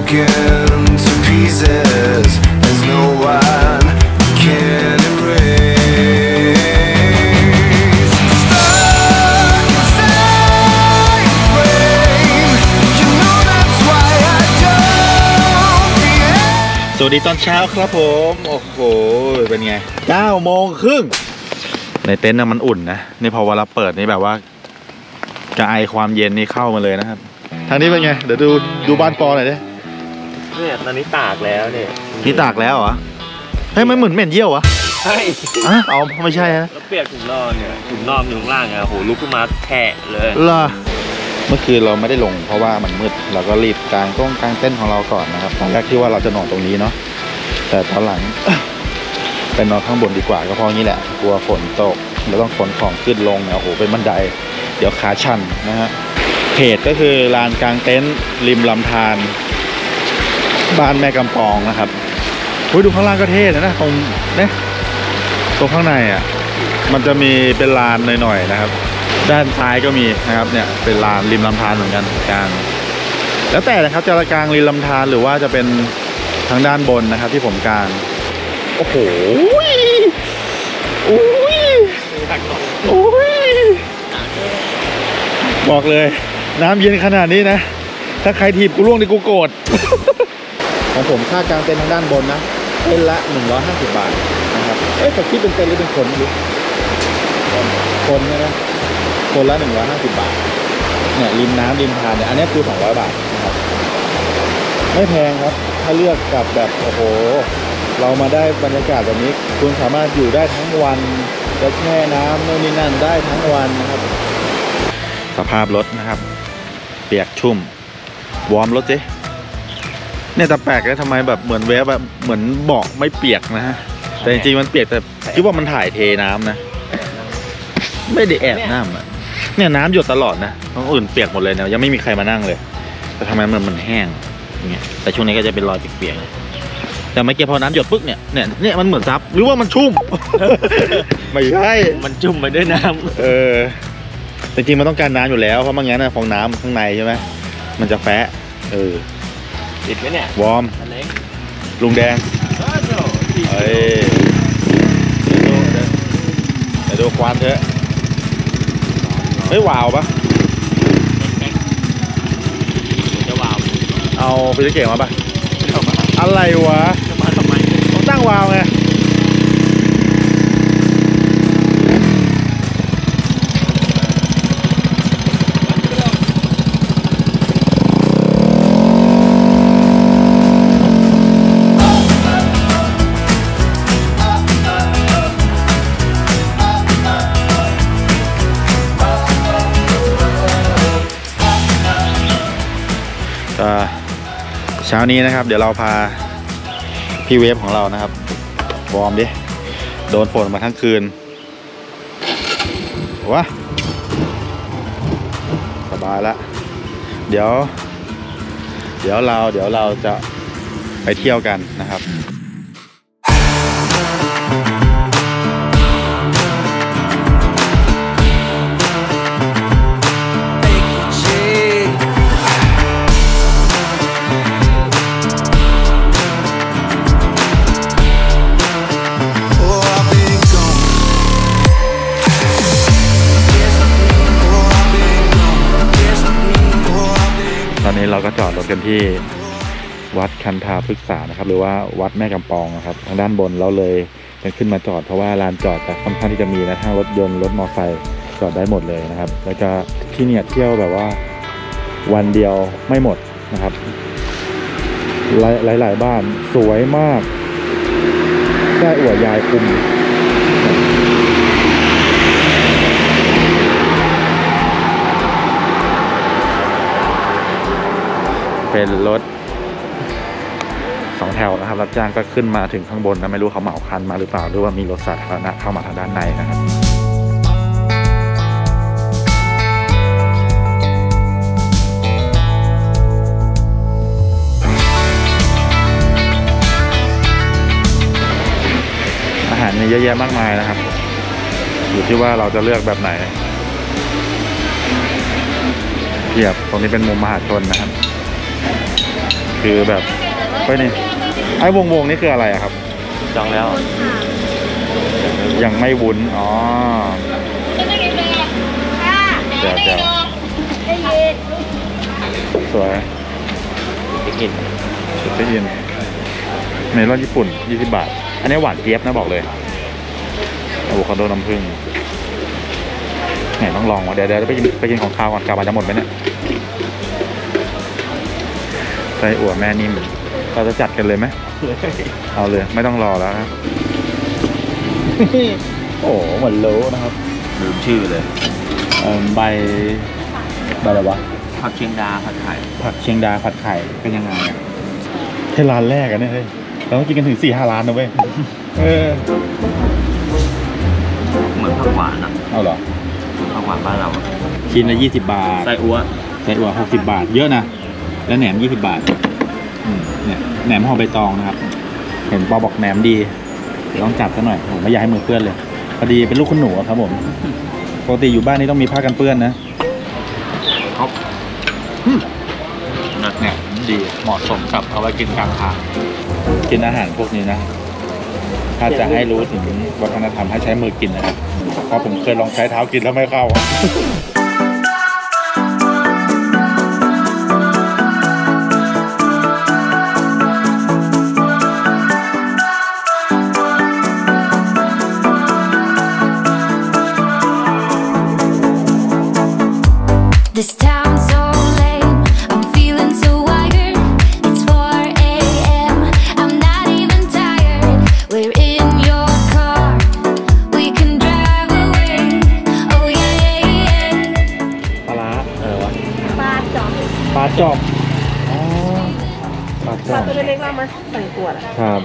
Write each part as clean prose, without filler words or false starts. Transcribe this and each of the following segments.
broken to pieces. There's no one can erase. Stuck inside frame. You know that's why I don't react. สวัสดีตอนเช้าครับผมโอ้โหเป็นไง9 โมงครึ่งในเต็นท์มันอุ่นนะนี่พอเวลาเปิดนี่แบบว่ากระไอความเย็นนี่เข้ามาเลยนะครับทางนี้เป็นไงเดี๋ยวดูบ้านปอหน่อยดิเนี่ยตอนนี้ตากแล้วเนี่ยนี่ตากแล้วเหรอเฮ้ยมันเหมือนเหม็นเยี่ยววะใช่เอาไม่ใช่ฮะแล้วเปียกถุงนอนเนี่ยถุงนอนอยู่ข้างล่างไงโหลุกขึ้นมาแทะเลยล่ะเมื่อคืนเราไม่ได้ลงเพราะว่ามันมืดเราก็รีบกางเต้นท์ของเราก่อนนะครับตอนแรกที่ว่าเราจะนอนตรงนี้เนาะแต่ตอนหลัง ไปนอนข้างบนดีกว่าก็เพราะงี้แหละกลัวฝนตกเราต้องขนของขึ้นลงเนี่ยโอ้โหเป็นบันไดเดี๋ยวขาชันนะฮะเพจก็คือลานกลางเต็นท์ริมลำธารบ้านแม่กำปองนะครับดูข้างล่างก็เท่นะตรงเนี่ยตรงข้างในอ่ะมันจะมีเป็นลานหน่อยๆนะครับด้านซ้ายก็มีนะครับเนี่ยเป็นลานริมลำธารเหมือนกันกลางแล้วแต่นะครับจะกลางริมลำธารหรือว่าจะเป็นทางด้านบนนะครับที่ผมกลางโอ้โหบอกเลยน้ำเย็นขนาดนี้นะถ้าใครถีบกูร่วงดิกูโกรธ ของผมค่ากลางเต็นท์ทางด้านบนนะเต็นท์ละ150 บาทนะครับแต่คิดเป็นเต็นท์หรือเป็นคนดูคนใช่ไหมคนละ150 บาทเนี่ยริมน้ำริมทานเนี่ยอันนี้คือ200 บาทนะครับไม่แพงครับถ้าเลือกกับแบบโอ้โหเรามาได้บรรยากาศแบบนี้คุณสามารถอยู่ได้ทั้งวันจะแช่น้ำโน่นนี่นั่นได้ทั้งวันนะครับสภาพรถนะครับเปียกชุ่มวอร์มรถสิเนี่ยแต่แปลกเลยทำไมแบบเหมือนเวฟแบบเหมือนเบาะไม่เปียกนะฮะแต่จริงๆมันเปียกแต่คิดว่ามันถ่ายเทน้ำนะไม่ได้แอบน้ำอ่ะเนี่ยน้ำหยดตลอดนะท้องอื่นเปียกหมดเลยเนี่ยยังไม่มีใครมานั่งเลยแต่ทำไมมันแห้งอย่างเงี้ยแต่ช่วงนี้ก็จะเป็นรอยเปียกๆแต่เมื่อกี้พอน้ำหยดปึ๊กเนี่ยมันเหมือนซับหรือว่ามันชุ่ม ไม่ใช่มันจุ่มไปด้วยน้ำจริงๆมันต้องการน้ำอยู่แล้วเพราะไม่งั้นฟองน้ำข้างในใช่ไหมมันจะแฟะติดไหมเนี่ยวอร์มลุงแดงเดี๋ยวดูควันเถอะเฮ้ยวาวปะจะวาวเอาไปเก่งมาปะอะไรวะจะมาทำไมต้องตั้งวาวไงเช้านี้นะครับเดี๋ยวเราพาพี่เวฟของเรานะครับวอร์มดิโดนฝนมาทั้งคืนวะสบายแล้วเดี๋ยวเราจะไปเที่ยวกันนะครับตอนนี้เราก็จอดรถกันที่วัดคันธาพฤกษานะครับหรือว่าวัดแม่กำปองนะครับทางด้านบนเราเลยกันขึ้นมาจอดเพราะว่าลานจอดค่อนข้างที่จะมีนะทั้งรถยนต์รถมอเตอร์ไซค์จอดได้หมดเลยนะครับแล้วก็ที่เนี่ยเที่ยวแบบว่าวันเดียวไม่หมดนะครับหลายบ้านสวยมากได้อวดยายคุมเป็นรถ2 แถวนะครับรับจ้างก็ขึ้นมาถึงข้างบนนะไม่รู้เขาเหมาคันมาหรือเปล่าหรือว่ามีรถสาธารณะเข้ามาทางด้านในนะครับอาหารมีเยอะแยะมากมายนะครับอยู่ที่ว่าเราจะเลือกแบบไหนเทียบตรงนี้เป็นมุมมหาชนนะครับคือแบบเฮ้ยนี่ไอ้วงนี่คืออะไรอะครับจองแล้วยังไม่วุ้นอ๋อเจ๋วเจ๋วสวยไปกินได้ยินเมลอนญี่ปุ่น20 บาทอันนี้หวานเจี๊ยบนะบอกเลยอะโวคาโดน้ำผึ้งไหนต้องลองวะเดี๋ยวไปกินของข้าวก่อนกลับมาจะหมดไหมเนี่ยไส้อั่วแม่นิ่มเราจะจัดกันเลยไหมเอาเลยไม่ต้องรอแล้วครับ โอ้เหมือนโลนะครับลืมชื่อเลยใบอะไรวะผักเชียงดาผัดไข่ผักเชียงดาผัดไข่เป็นยังไงอะแค่ร้านแรกอะเนี่ยเฮ้ยเราต้องกินกันถึง4-5 ร้านนะเว้ยเออเหมือนผักหวานอ่ะเอาเหรอผักหวานบ้านเราอะชิ้นละ20 บาทไส้อั่วไส้อั่ว60 บาทเยอะนะแล้วแหนม20 บาทเนี่ยแหนมห่อใบตองนะครับเห็นปอบอกแหนมดีเดี๋ยวต้องจัดซะหน่อยผมไม่อยากให้มือเปื้อนเลยพอดีเป็นลูกคุณหนูอะครับผมปกติอยู่บ้านนี่ต้องมีผ้ากันเปื้อนนะครับเนี่ยดีเหมาะสมกับเอาไว้กินกลางทางกินอาหารพวกนี้นะถ้าจะให้รู้ถึงวัฒนธรรมให้ใช้มือกินนะครับเพราะผมเคยลองใช้เท้ากินแล้วไม่เข้า This town's so lame, I'm feeling so wired. It's 4 a.m, I'm not even tired. We're in your car, we can drive away. Oh yeah. ปลาร้าอะไรวะปลาจอมปลาจอบอ๋อปลาจปอลาบตัวเล็กๆเรามาใส่ขวดอะครับ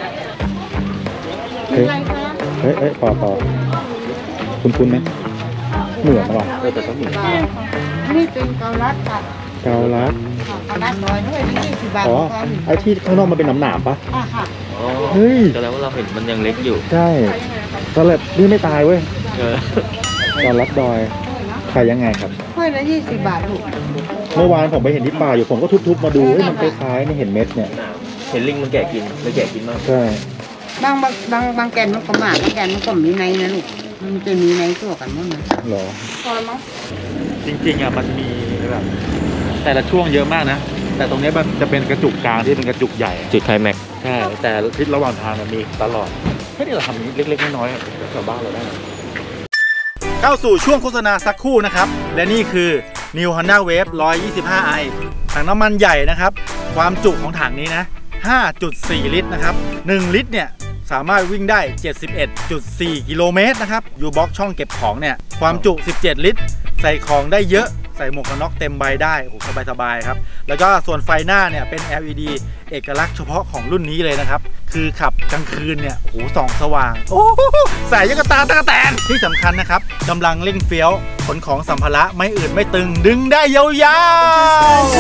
เป็เฮ้นยไรคะเฮ้ยปอคุณไหมเหมือนหรอแต่ต้องมีนี่เป็นเกาลัดค่ะเกาลัดเกาลัดน้อยด้วยนี่20 บาทอ๋อเหมือนกันไอ้ที่ข้างนอกมันเป็นหนามๆปะค่ะอ๋อเฮ้ยก็แล้วว่าเราเห็นมันยังเล็กอยู่ใช่ตอนแรกนี่ไม่ตายเว้ยเออตอนรัดดอยขายยังไงครับถ้วยละ20 บาทถูกเมื่อวานผมไปเห็นที่ป่าอยู่ผมก็ทุบๆมาดูเฮ้ยมันคล้ายๆนี่เห็นเม็ดเนี่ยเห็นลิงมันแกะกินเลยแกะกินมากใช่บางแกนมันก็หมากบางแกนมันก็มีในนะลูกมันจะมีในตัวกันหมั้งนะเหรอพอแล้วมั้งจริงๆอ่ะมันมีแบบแต่ละช่วงเยอะมากนะแต่ตรงนี้มันจะเป็นกระจุกกลางที่เป็นกระจุกใหญ่จุดไคลแม็กซ์ใช่แต่ทิศระหว่างทางมันมีตลอดเฮ้ยนี่เราทำนี้เล็กๆน้อยๆชาวบ้านเราได้เข้าสู่ช่วงโฆษณาสักครู่นะครับและนี่คือ New Honda Wave 125i ถังน้ำมันใหญ่นะครับความจุของถังนี้นะ 5.4 ลิตรนะครับ1ลิตรเนี่ยสามารถวิ่งได้ 71.4 กิโลเมตรนะครับยูบ็อกช่องเก็บของเนี่ยความจุ 17 ลิตร ใส่ของได้เยอะใส่หมวกกันน็อกเต็มใบได้โอ้สบายๆครับแล้วก็ส่วนไฟหน้าเนี่ยเป็น LED เอกลักษณ์เฉพาะของรุ่นนี้เลยนะครับคือขับกลางคืนเนี่ยโอ้ส่องสว่างโอ้ใส่ยังกระตาตะกะแตนที่สำคัญนะครับกำลังเร่งเฟี้ยวขนของสัมภาระไม่อืดไม่ตึงดึงได้ยาวๆ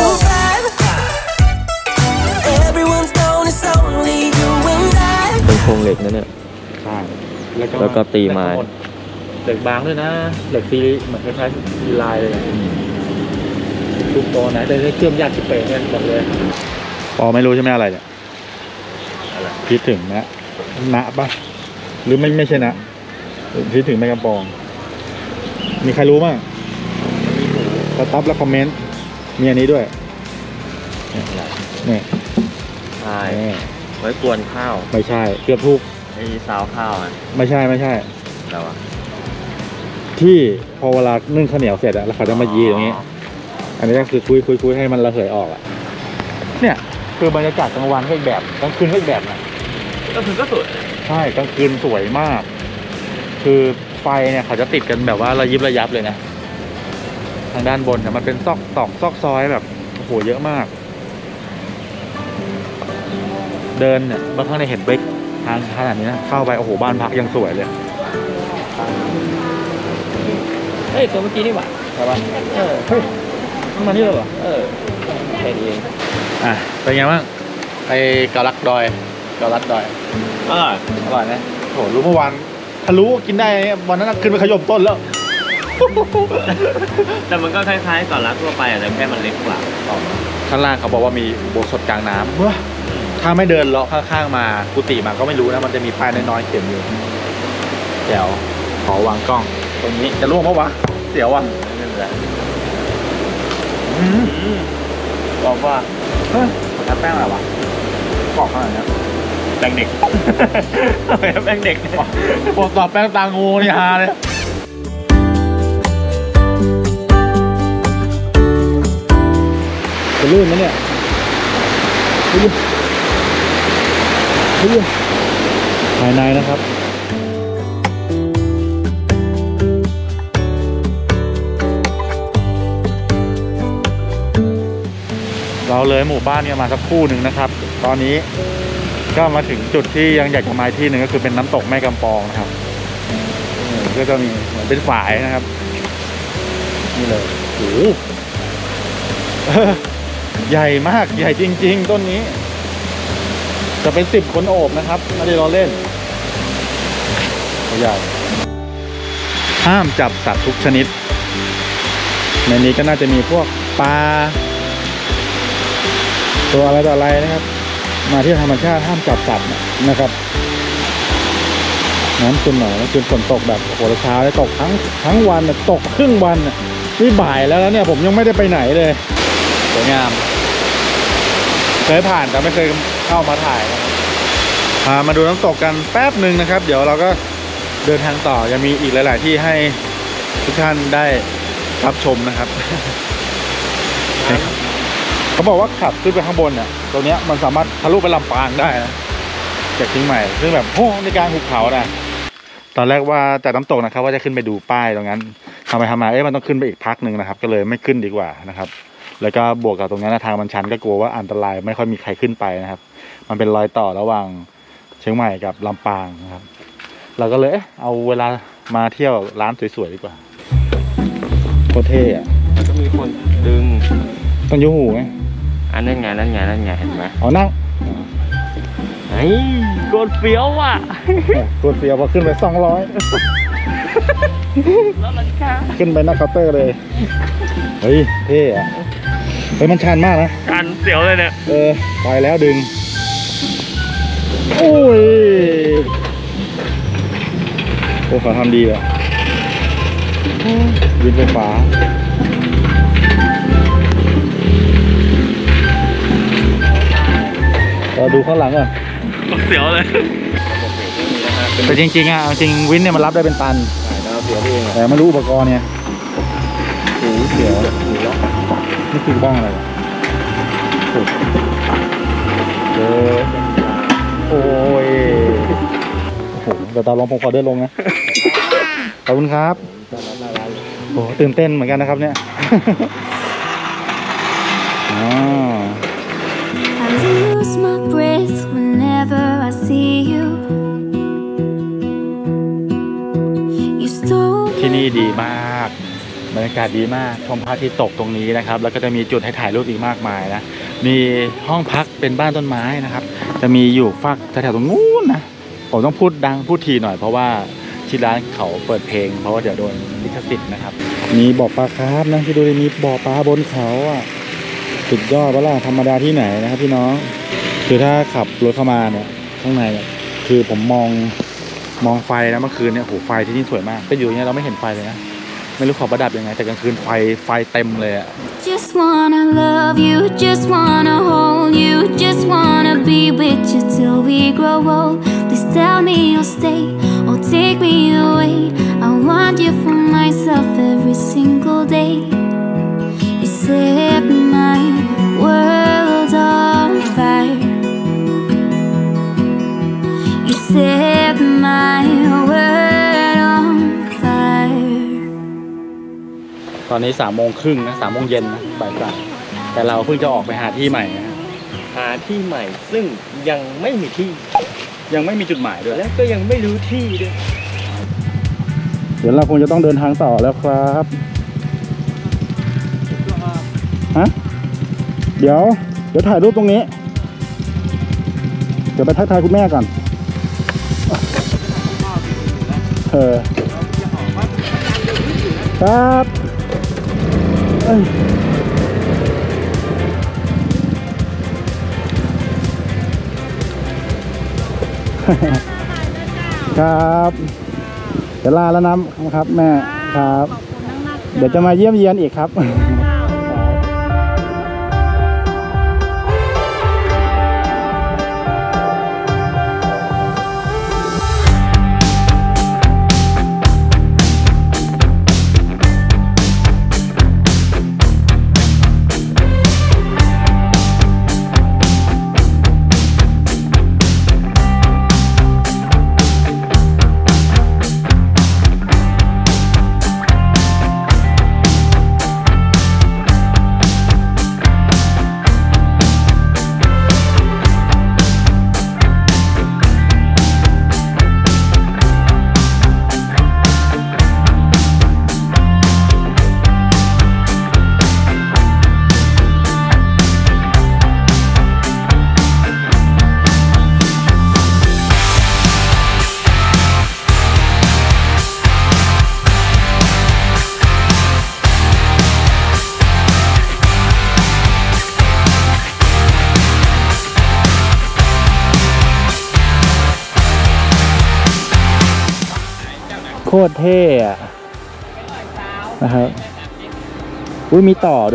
Everyone's known it's only you and I. เป็นโครงเหล็กนั่นเนี่ยใช่แล้วก็ตีไม้เหล็กบางด้วยนะเหล็กซีเหมือนคล้ายๆซีลายเลยทุกตัวนะแต่ได้เชื่อมยากที่เป๊ะเนี่ยบอกเลยปอไม่รู้ใช่ไหมอะไรเนี่ยอะไรคิดถึงนะปะหรือไม่ใช่นะคิดถึงแม่กำปอง มีใครรู้บ้างสต็อปแล้วคอมเมนต์มีอันนี้ด้วยเนี่ยใช่ไว้กวนข้าวไม่ใช่เกือบทุกไอ้ซาวข้าวอ่ะไม่ใช่แล้วอ่ะที่พอเวลานึ่งข้าวเหนียวเสร็จอะแล้วเขาจะมายีตรงนี้ อันนี้ก็คือคุยให้มันระเหยออกอะเนี่ยคือบรรยากาศกลางวันก็อีกแบบกลางคืนก็อีกแบบนะก็คือก็สวยใช่กลางคืนสวยมาก คือไฟเนี่ยเขาจะติดกันแบบว่าระยิบระยับเลยนะทางด้านบนเนี่ยมันเป็นซอกซอยแบบโอ้โหเยอะมาก เดินเนี่ยบางครั้งเนี่ยเห็นเบรกทางขนาดนี้นะเข้าไปโอ้โหบ้านพักยังสวยเลยเฮ้ยตัวเมื่อกี้นี่หว่าใช่ปะเฮ้ยมันมานี่เลยเหรอแค่นี้เองอ่ะเป็นไงบ้างไอ้เกาลัดดอยอร่อยอร่อยนะโหรู้เมื่อวานถ้ารู้ว่ากินได้วันนั้นขึ้นไปขยมต้นแล้วแต่มันก็คล้ายๆเกาะล้านทั่วไปแต่แค่มันเล็กกว่าข้างล่างเขาบอกว่ามีอุโบสถกลางน้ำถ้าไม่เดินเลาะข้างๆมากุฏิมาก็ไม่รู้นะมันจะมีป้ายน้อยๆเขียนอยู่แจ๋วขอวางกล้องตรงนี้จะล่วงปะวะเสียวอ่ะไม่เป็นไรบอกว่าเฮ้ยขอทาแป้งอะไรวะกรอบขนาดนี้แป้งเด็กแป้งเด็กปวดต่อแป้งตางูนี่ฮาเลยจะลื่นไหมเนี่ยภายในนะครับเราเลยหมู่บ้านเนี่ยมาสักครู่หนึ่งนะครับตอนนี้ก็มาถึงจุดที่ยังอยากจะมาที่หนึ่งก็คือเป็นน้ำตกแม่กำปองนะครับก็จะมีเหมือนเป็นฝายนะครับนี่เลยโอ้โหใหญ่มากใหญ่จริงๆต้นนี้จะเป็น10 คนโอบนะครับไม่ได้ล้อเล่นใหญ่ห้ามจับสัตว์ทุกชนิดในนี้ก็น่าจะมีพวกปลาตัวอะไรต่ออะไรนะครับมาที่ธรรมชาติห้ามจับสัตว์นะครับน้ำขึ้นหน่อยแล้วคืนฝนตกแบบโหเช้าเลยตกทั้งวันตกครึ่งวันนี่บ่ายแล้วเนี่ยผมยังไม่ได้ไปไหนเลยสวยงามเคยผ่านแต่ไม่เคยเข้ามาถ่ายพามาดูน้ำตกกันแป๊บหนึ่งนะครับเดี๋ยวเราก็เดินทางต่อยังมีอีกหลายๆที่ให้ทุกท่านได้รับชมนะครับเขาบอกว่าขับขึ้นไปข้างบนเนี่ยตรงเนี้ยมันสามารถทะลุไปลำปางได้นะจากเชียงใหม่ซึ่งแบบโอ้ในกลางหุบเขานะตอนแรกว่าจากน้ำตกนะครับว่าจะขึ้นไปดูป้ายตรงนั้นทำไปทำมามันต้องขึ้นไปอีกพักหนึ่งนะครับก็เลยไม่ขึ้นดีกว่านะครับแล้วก็บวกกับตรงนั้นทางมันชันก็กลัวว่าอันตรายไม่ค่อยมีใครขึ้นไปนะครับมันเป็นรอยต่อระหว่างเชียงใหม่กับลำปางนะครับเราก็เลยเอาเวลามาเที่ยวร้านสวยๆดีกว่าโคตรเท่อะก็มีคนดึงต้องยกหูไหมอันนั้นไงเห็นไหมอ๋อนั่งไอ้กดเฟี้ยวอ่ะกดเฟี้ยวพอขึ้นไป200 แล้วมันช้าขึ้นไปหน้าเคาน์เตอร์เลยเฮ้ยเท่อะเฮ้ยมันชันมากนะชันเสียวเลยเนี่ยไปแล้วดึงโอ้ยโอ้เขาทำดีอ่ะวินไฟฟ้าเราดูข้างหลังก่อนเสียวเลยแต่จริงๆอ่ะจริงวินเนี่ยมันรับได้เป็นตันแต่ไม่รู้อุปกรณ์เนี่ยโอ้เสียวนี่คือบ้องอะไรโอ้ยโอ้โหแต่ตาลองผมขอเดินลงนะขอบคุณครับโอ้ตื่นเต้นเหมือนกันนะครับเนี่ย I lose my breath whenever I see you. ที่นี่ดีมากบรรยากาศดีมากชมพระอาทิตย์ตกตรงนี้นะครับแล้วก็จะมีจุดให้ถ่ายรูปอีกมากมายนะมีห้องพักเป็นบ้านต้นไม้นะครับจะมีอยู่ฝั่งแถวๆตรงนู้นนะผมต้องพูดดังพูดทีหน่อยเพราะว่าที่ร้านเขาเปิดเพลงเพราะว่าเดี๋ยวโดนลิขสิทธิ์นะครับมีบ่อปลาคาร์ฟนะที่ดูมีบ่อปลาบนเขาอ่ะสุดยอดเวลาธรรมดาที่ไหนนะครับพี่น้องคือถ้าขับรถเข้ามาเนี่ยข้างในคือผมมองไฟนะเมื่อคืนเนี่ยโหไฟที่นี่สวยมากแต่อยู่เนี่ยเราไม่เห็นไฟเลยนะไม่รู้เขาประดับยังไงแต่กลางคืนไฟเต็มเลยอะ Just wanna love you, just wanna hold you, just wanna be with you till we grow old. Please tell me you'll stay or take me away. I want you for myself every single day. You set my world on fire. You set my world on fire. ตอนนี้3 โมงครึ่งนะ3 โมงเย็นนะบ่ายสามแต่เราเพิ่งจะออกไปหาที่ใหม่นะหาที่ใหม่ซึ่งยังไม่มีที่ยังไม่มีจุดหมายด้วยและก็ยังไม่รู้ที่ด้วยเดี๋ยวเราคงจะต้องเดินทางต่อแล้วครับฮะเดี๋ยวถ่ายรูปตรงนี้เดี๋ยวไปทักทายคุณแม่ก่อนครับเอ้ยครับเดี๋ยวลาแล้วนะครับแม่ครับเดี๋ยวจะมาเยี่ยมเยียนอีกครับโคตรเท่อะนะครับอุ้ยมีต่อด้วย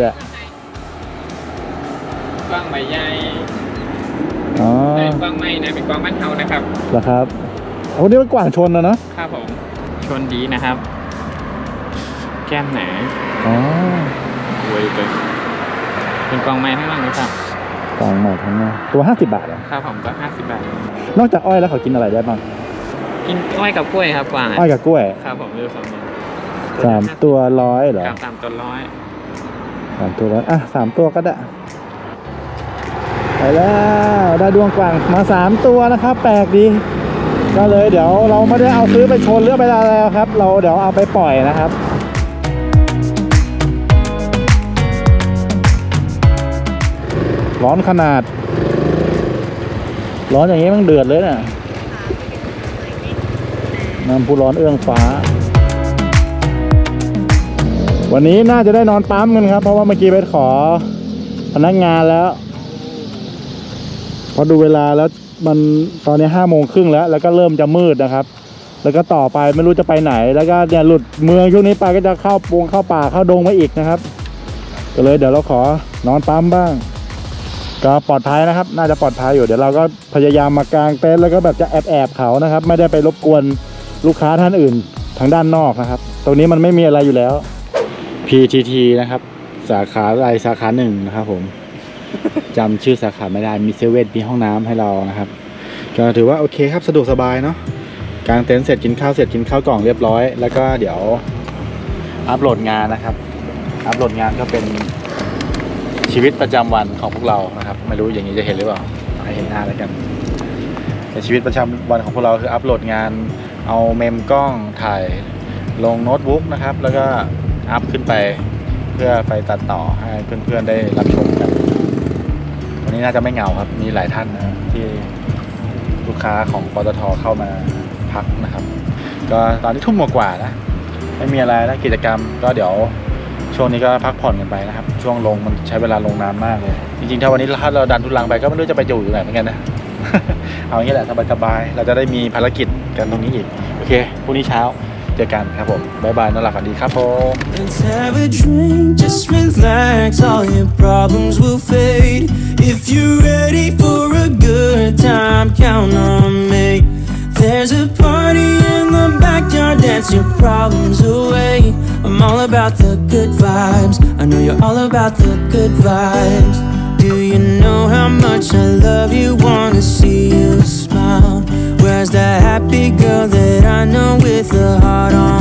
กว้างใบใหญ่อ๋อแต่กว้างไม่นะเป็นกว้างบ้านเฮานะครับเหรอครับโอ้นี่มันกว่างชนนะเนาะครับผมชนดีนะครับ แก้มหนาอ๋อรวยเลยเป็นกว้างไม้ทั้งนั้นเลยครับกว่างใหม่ทั้งนั้นตัว50 บาทเหรอครับผมก็50 บาทนอกจากอ้อยแล้วเขากินอะไรได้บ้างกินอ้อยกับกล้วยครับกว้างอ้อยกับกล้วยครับผมเลือกสองอย่าง 3 ตัว100เหรอครับ3 ตัว 3 ตัว100อ่ะ3 ตัวก็ได้ไปแล้วได้ดวงกว่างมา3 ตัวนะครับแปลกดีก็เลยเดี๋ยวเราไม่ได้เอาซื้อไปชนหรือไปอะไรแล้วครับเราเดี๋ยวเอาไปปล่อยนะครับร้อนขนาดร้อนอย่างนี้มันเดือดเลยเนี่ยน้ำพุร้อนเอื้องฟ้าวันนี้น่าจะได้นอนปั๊มกันครับเพราะว่าเมื่อกี้ไปขอพนักงานแล้วพอดูเวลาแล้วมันตอนนี้5:30แล้วก็เริ่มจะมืดนะครับแล้วก็ต่อไปไม่รู้จะไปไหนแล้วก็เนี่ยหลุดเมืองช่วงนี้ไปก็จะเข้าป่าเข้าดงมาอีกนะครับก็เลยเดี๋ยวเราขอนอนปั๊มบ้างก็ปลอดภัยนะครับน่าจะปลอดภัยอยู่เดี๋ยวเราก็พยายามมากางเต็นท์แล้วก็แบบจะแอบเขานะครับไม่ได้ไปรบกวนลูกค้าท่านอื่นทางด้านนอกนะครับตรงนี้มันไม่มีอะไรอยู่แล้ว PTT นะครับสาขาอะไรสาขา1นะครับผมจำชื่อสาขาไม่ได้มีเซเว่นมีห้องน้ำให้เรานะครับก็ถือว่าโอเคครับสะดวกสบายเนาะกางเต็นท์เสร็จกินข้าวเสร็จกินข้าวกล่องเรียบร้อยแล้วก็เดี๋ยวอัปโหลดงานนะครับอัปโหลดงานก็เป็นชีวิตประจำวันของพวกเรานะครับไม่รู้อย่างนี้จะเห็นหรือเปล่าให้เห็นหน้าแล้วกันในชีวิตประจำวันของพวกเราคืออัปโหลดงานเอาเมมกล้องถ่ายลงโน้ตบุ๊กนะครับแล้วก็อัพขึ้นไปเพื่อไปตัดต่อให้เพื่อนๆได้รับชมกันวันนี้น่าจะไม่เหงาครับมีหลายท่านนะที่ลูกค้าของปตท.เข้ามาพักนะครับก็ตอนนี้ทุ่มกว่านะไม่มีอะไรนะกิจกรรมก็เดี๋ยวช่วงนี้ก็พักผ่อนกันไปนะครับช่วงลงมันใช้เวลาลงนานมากเลยจริงๆถ้าวันนี้ถ้าเราดันทุลังไปก็ไม่รู้จะไปอยู่ไหนเหมือนกันนะ เอาอย่างนี้แหละสบายๆเราจะได้มีภารกิจกันตรงนี้อีกโอเคพรุ่งนี้เช้าเจอกันครับผมบ๊ายบายนอนหลับฝันดีครับผม Let's have a drink, just relax, all your problems will fade. If you're ready for a good time, count on me. There's a party in the backyard, dance your problems away. I'm all about the good vibes, I know you're all about the good vibes. Do you know how much I love you, wanna see you smile? Where's that happy girl that I know with a heart on